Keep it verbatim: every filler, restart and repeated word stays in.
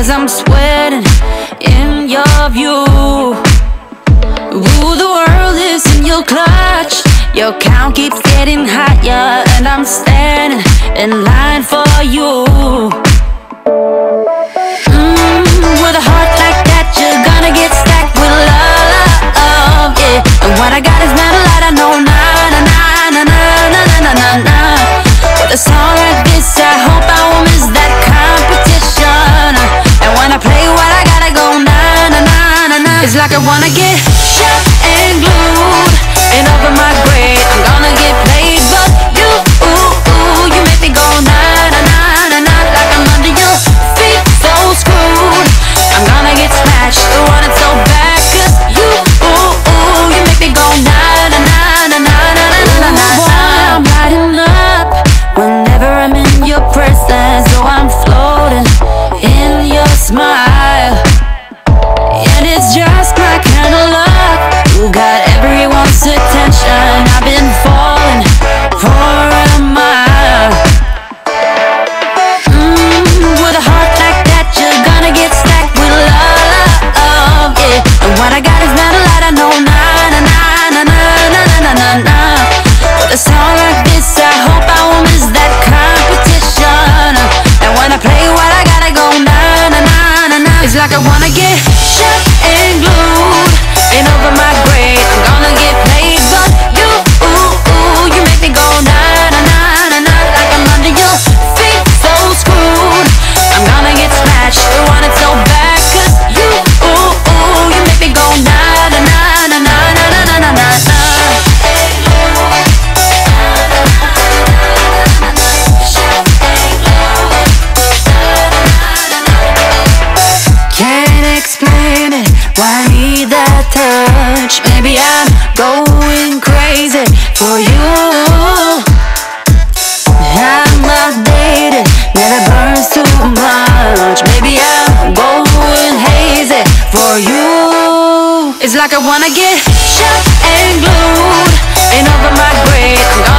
'cause I'm sweating in your view. Ooh, the world is in your clutch. Your count keeps getting higher, and I'm standing in line for you. Mm, with a heart like that, you're gonna get stacked with love, yeah. And what I got is not a lot, I know, nah, nah, nah, nah, nah, nah, nah, nah, nah. With a song like this, I hope I won't miss that competition. And when I play what I gotta go, nah, nah, nah, nah, nah. It's like I wanna get shot and glued and over my grave. I'm gonna get played, but you, ooh, ooh, you make me go nah, nah, nah, nah, nah. Like I'm under your feet, so screwed. I'm gonna get smashed, I want it so bad, 'cause you, ooh, ooh, you make me go nah, nah, nah, nah, nah, nah, nah, nah, nah, nah. I'm lighting up whenever I'm in your presence, so I'm floating in your smile. And it's just my kind of luck, you got everyone's attention. I've been falling for a mile. Mm, with a heart like that, you're gonna get stacked with love, yeah. And what I got is not a lot, I know, nah, nah, nah, nah, nah, nah, nah, nah, nah. With a song like this, I hope I won't miss that competition. And when I play what I gotta go, nah, nah, nah, nah, nah. It's like I wanna get shot and glued and over my grave. I'm gonna get played, but you, ooh, ooh, you make me go nah, nah, nah, nah, nah. Like I'm under your feet, so screwed. I'm gonna get smashed, I want it so bad, 'cause you, ooh, ooh, you make me go nah, nah, nah, nah, nah, nah, nah, nah, nah, nah. Can't explain it, why I need that touch. Maybe I'm going crazy for you. I'm outdated, never burns too much. Maybe I'm going hazy for you. It's like I wanna get shot and glued and over my grave.